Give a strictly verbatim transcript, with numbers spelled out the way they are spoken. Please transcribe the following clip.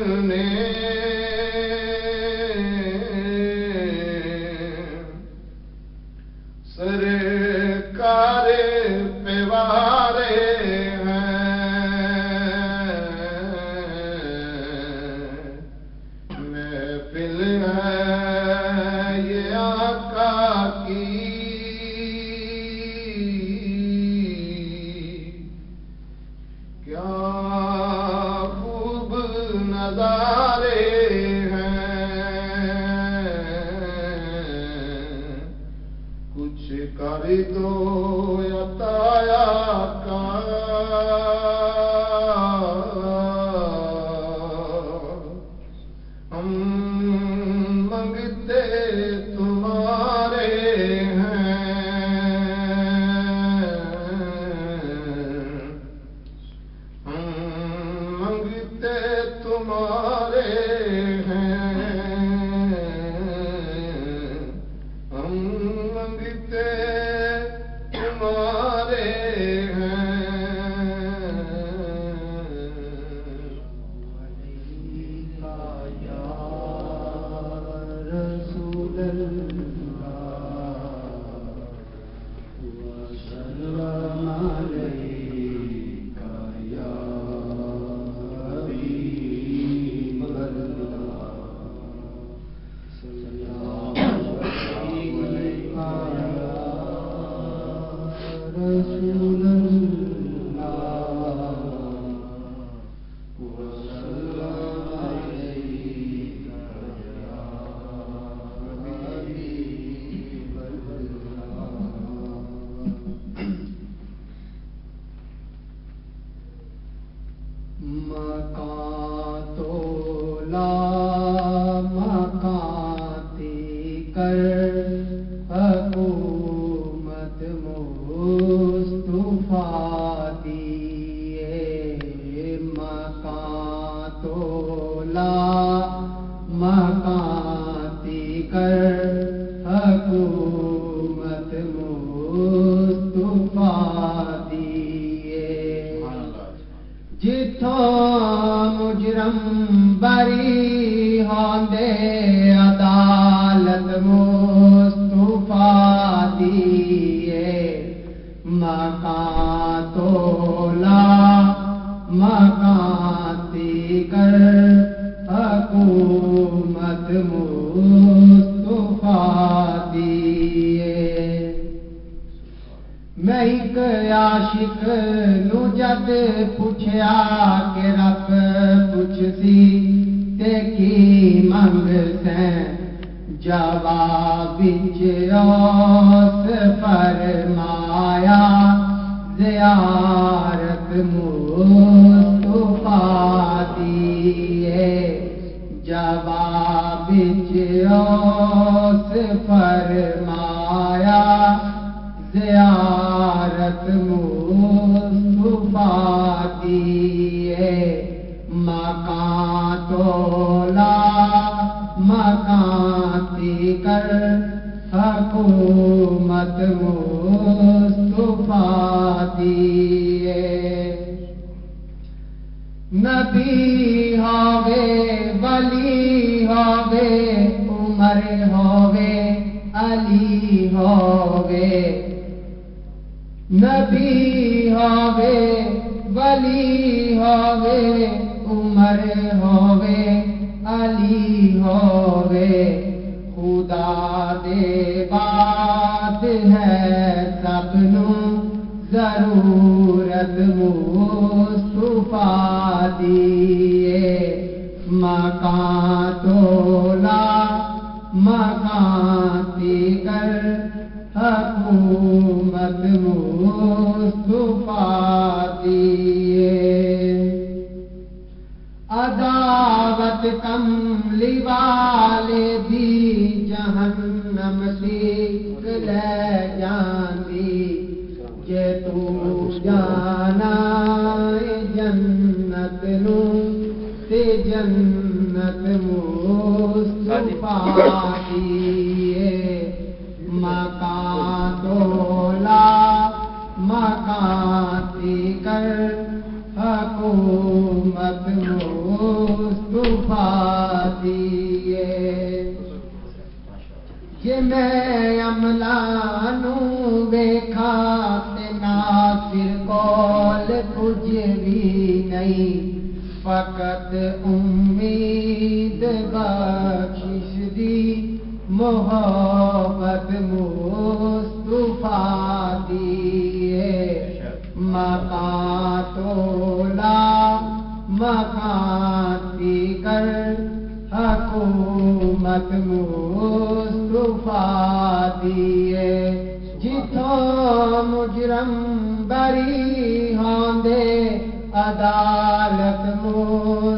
نے سرکار پیوارے ہیں محفل ہے یہ آقا کی کیا خوب نظارے کچھ کر دو عطایا کا ہم منگتے تمہارے ہیں ہم منگتے تمہارے تمہارے ہیں یا رسول اللہ وسلم علیک یا حبیب اللہ رسول اللہ وسلم علیک یا حبیب اللہ مکان تو لا مکانتی کر حکومت مصطفیٰ دیے مکان تو لا مکانتی کر حکومت مصطفیٰ دیے جتھوں مجرم بری ہوندے عدالت مصطفیٰ دیے مکان تو لا مکانتی کر حکومت مصطفیٰ دیے میں ایک عاشق نو جد پوچھیا کہ رب پوچھسی تے کی منگ سیں جواب وچ اس فرمایا زیارت مصطفیٰ دیے جواب وچ اس فرمایا زیارت مصطفیٰ دیے مکان تو لا مکانتی کر حکومت مصطفیٰ دیے نبی ہوے ولی ہوے عمر ہوے علی ہوے نبی ہوے ولی ہوے عمر ہوے علی ہوے خدا دے بات ہے سب نو ضرورت مصطفیٰ دیے مکان تو لا مکانتی کر حکومت مصطفیٰ دیے عداوت کملی والے دی جہنم سیکھ لے جاندی جے تو جانا جنت نو تے جنت مصطفیٰ دیے مکان تو لا مکانتی کر حکومت مصطفیٰ مصطفیٰ دیے جے میں عملہ نو ویکھا تے ناصر کول کچھ بھی نہیں فقط امید بخشش دی محبت مصطفیٰ دیے مکان تولا مکان کر حکومت مصطفیٰ دیے جتوں مجرم بری ہوندے عدالت مصطفیٰ